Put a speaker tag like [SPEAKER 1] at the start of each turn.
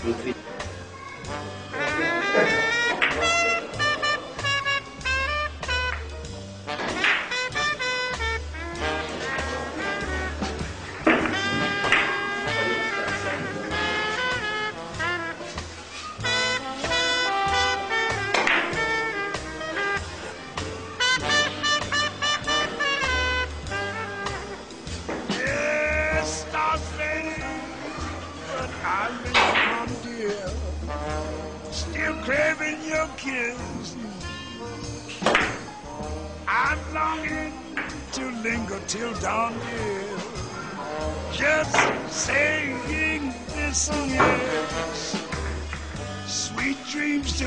[SPEAKER 1] Yes, stars fading, but I linger on, dear, still craving your kiss. I'm longing to linger till dawn, dear, just saying this, yes. Sweet dreams to